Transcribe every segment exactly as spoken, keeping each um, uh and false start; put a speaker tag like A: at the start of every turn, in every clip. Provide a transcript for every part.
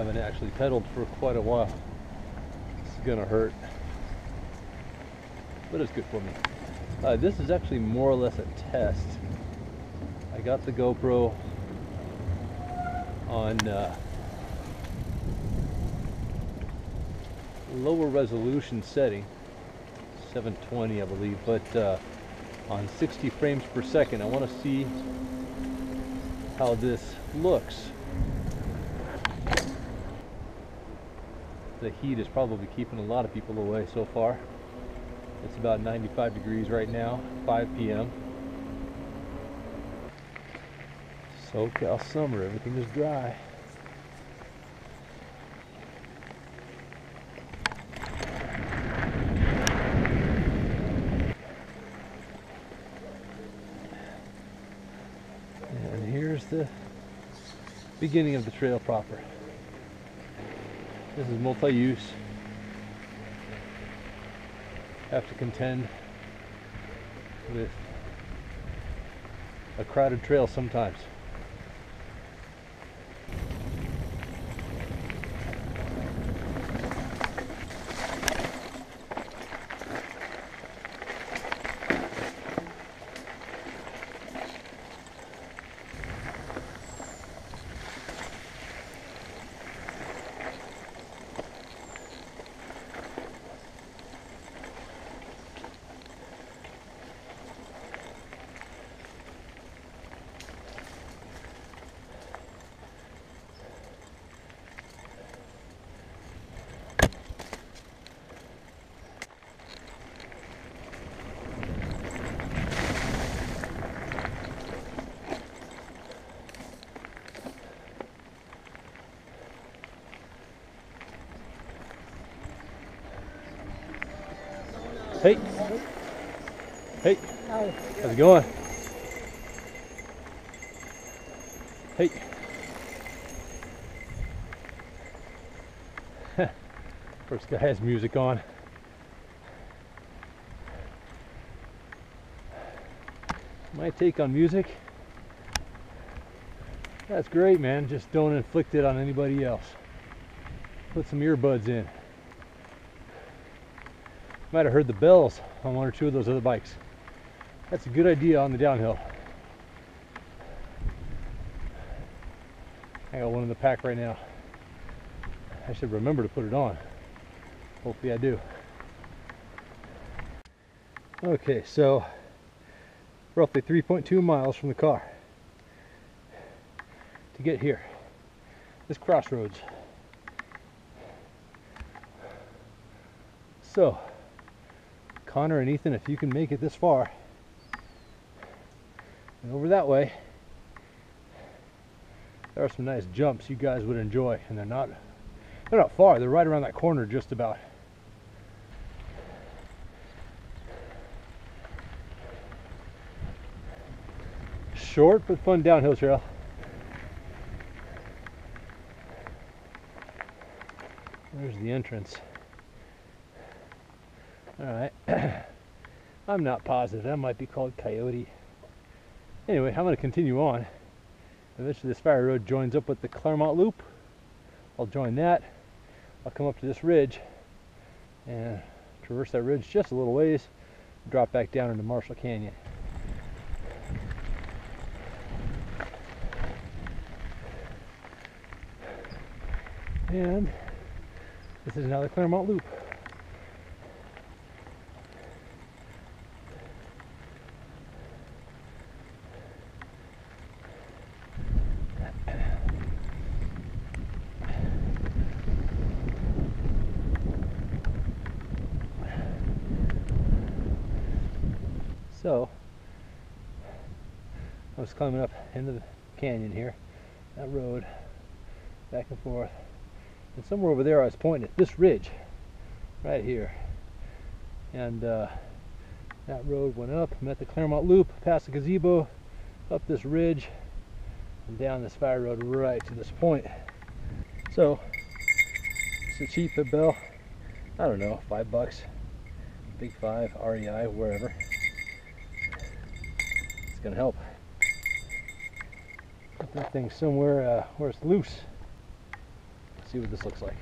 A: haven't actually pedaled for quite a while. This is gonna hurt, but it's good for me. Uh, this is actually more or less a test. I got the GoPro on uh, lower resolution setting, seven twenty I believe, but uh, on sixty frames per second. I want to see how this looks. The heat is probably keeping a lot of people away so far. It's about ninety-five degrees right now, five P M SoCal summer, everything is dry. And here's the beginning of the trail proper. This is multi-use. Have to contend with a crowded trail sometimes. Hey. Hey.
B: Hi.
A: How's it going? Hey. First guy has music on. My take on music. That's great, man. Just don't inflict it on anybody else. Put some earbuds in. Might have heard the bells on one or two of those other bikes. That's a good idea on the downhill. I got one in the pack right now. I should remember to put it on. Hopefully I do. Okay, so roughly three point two miles from the car to get here. This crossroads. So Connor and Ethan, if you can make it this far and over that way, there are some nice jumps you guys would enjoy, and they're not they're not far. They're right around that corner just about. Short but fun downhill trail. There's the entrance. Alright, I'm not positive. That might be called Coyote. Anyway, I'm going to continue on. Eventually this fire road joins up with the Claremont Loop. I'll join that. I'll come up to this ridge and traverse that ridge just a little ways, drop back down into Marshall Canyon. And this is now the Claremont Loop. So, I was climbing up into the canyon here, that road, back and forth, and somewhere over there I was pointing at this ridge, right here, and uh, that road went up, met the Claremont Loop, past the gazebo, up this ridge, and down this fire road right to this point. So, it's a cheap bell, I don't know, five bucks, big five, R E I, wherever. Gonna help put that thing somewhere uh, where it's loose, see what this looks like.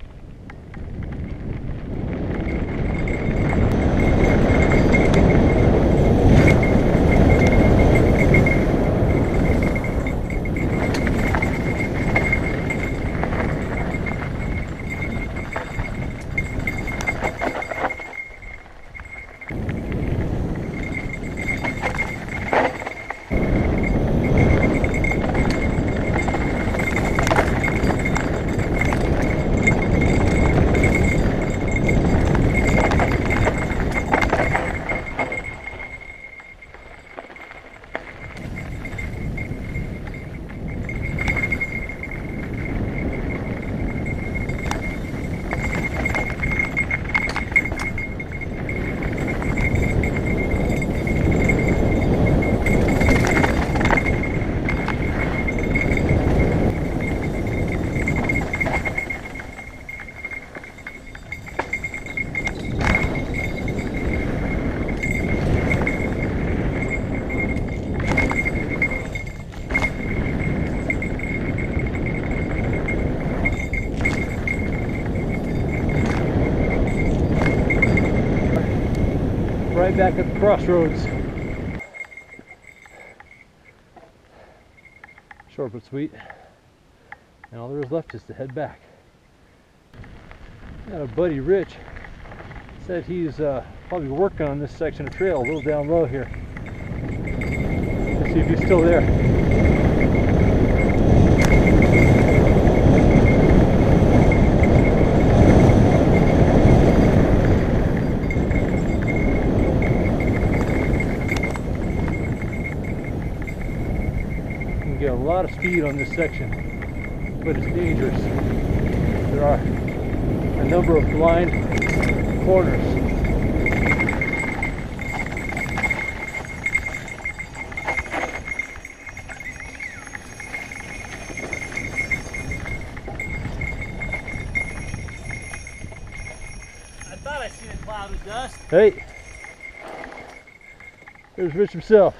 A: Right back at the crossroads. Short but sweet. And all there is left is to head back. Got a buddy Rich. Said he's uh, probably working on this section of trail a little down low here. Let's see if he's still there. Get a lot of speed on this section, but it's dangerous. There are a number of blind corners.
B: I thought I seen a cloud of dust.
A: Hey, there's Rich himself.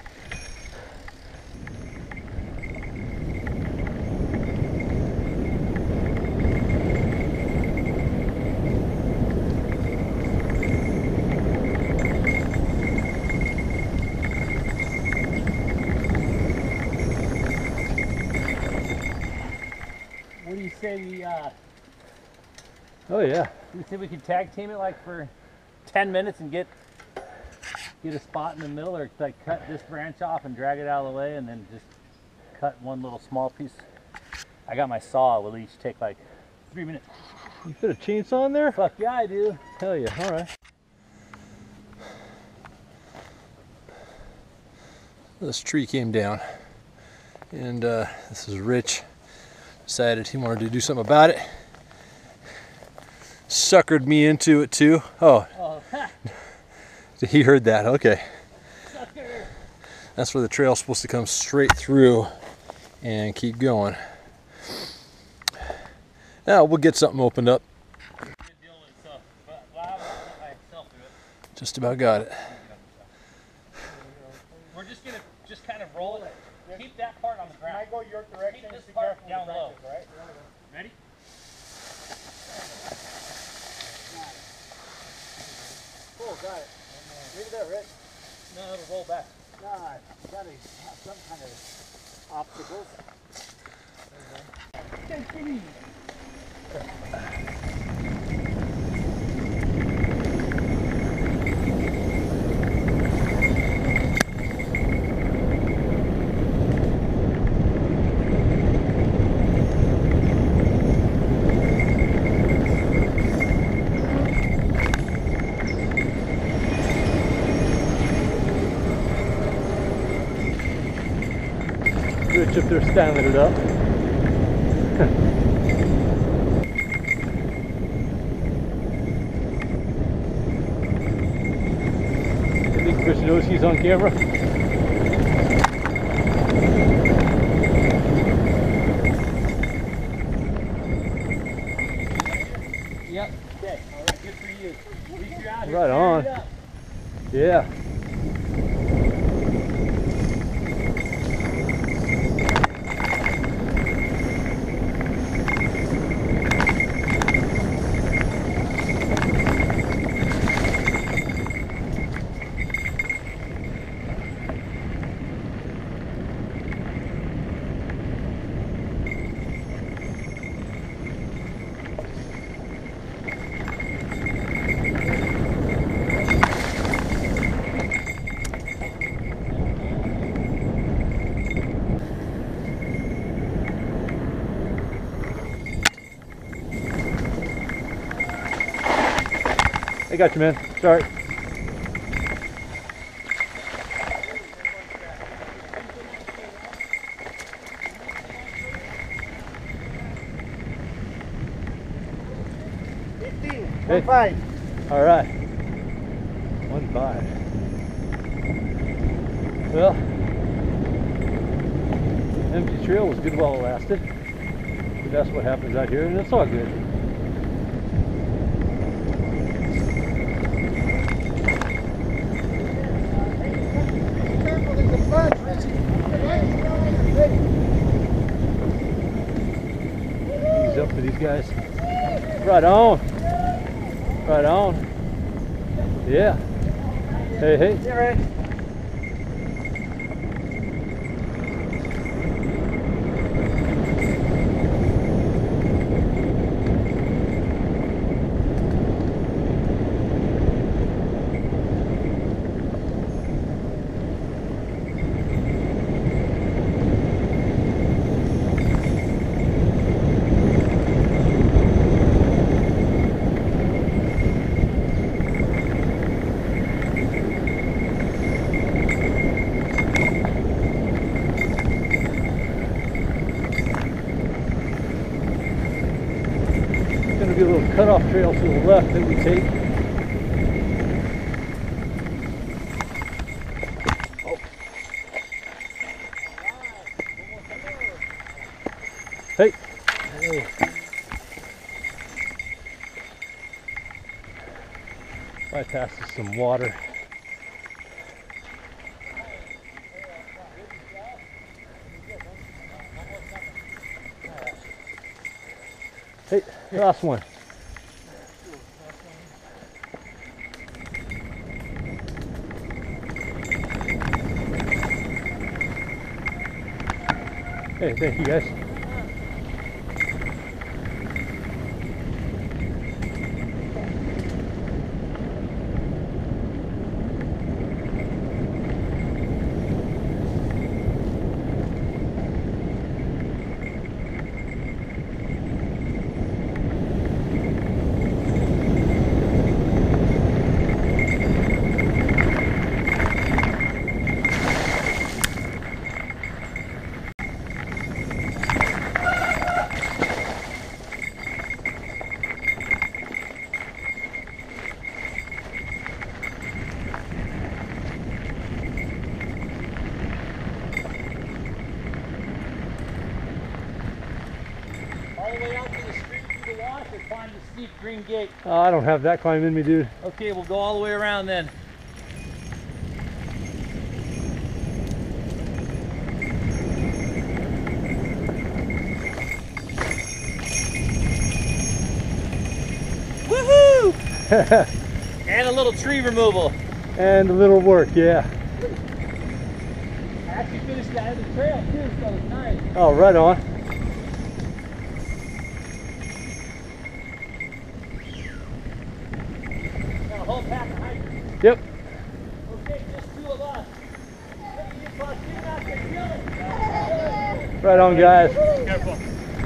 B: What do you say we, uh,
A: Oh yeah.
B: we say we could tag team it like for ten minutes and get get a spot in the middle, or like cut this branch off and drag it out of the way and then just cut one little small piece. I got my saw, will each take like three minutes.
A: You fit a chainsaw in there?
B: Fuck yeah, I do.
A: Hell yeah, alright. This tree came down and uh, this is Rich. Decided he wanted to do something about it. Suckered me into it too. Oh,
B: Oh, ha.
A: He heard that, okay.
B: Sucker.
A: That's where the trail's supposed to come straight through and keep going. Now we'll get something opened up. Just about got it.
B: We're just gonna just kind of roll it. Keep that part on the ground.
C: Can I go your direction?
B: Keep this
C: Be
B: part
C: careful
B: down
C: with the
B: low.
C: branches, right?
B: Ready?
C: Cool, got it. Leave it there, Rick.
B: No, it'll roll back.
C: Nah, it's gotta have some kind of obstacles.
A: Rich up there standing it up. I think Rich knows he's on camera.
B: Yep. Okay. All right. Good for you. At least you're out here.
A: Right on. Yeah. I got you, man. Sorry.
C: fifteen,
A: Hey.
C: one five.
A: All right. One five. Well, empty trail was good while it lasted. But that's what happens out here, and it's all good. Ease up for these guys. Right on. Right on. Yeah. Hey, hey.
C: Yeah, right.
A: Going to be a little cutoff trail to the left that we take. Oh. Hey. Hey. Bypasses some water. Hey, last one. Hey, thank you guys.
B: All the way out to the street through the wash or climb the steep green gate?
A: Oh, I don't have that climb in me, dude.
B: Okay, we'll go all the way around then. Woohoo! And a little tree removal.
A: And a little work, yeah.
B: I actually finished that other trail too, so it's nice.
A: Oh, right on.
B: Got a whole pack of hikers.
A: Yep.
B: Okay, just two of us. Hey, you bust, you're not gonna kill it.
A: Right on, guys.
B: Careful.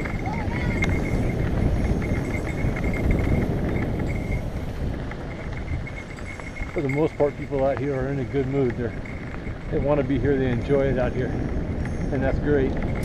A: For the most part, people out here are in a good mood. They're, they want to be here. They enjoy it out here. And that's great.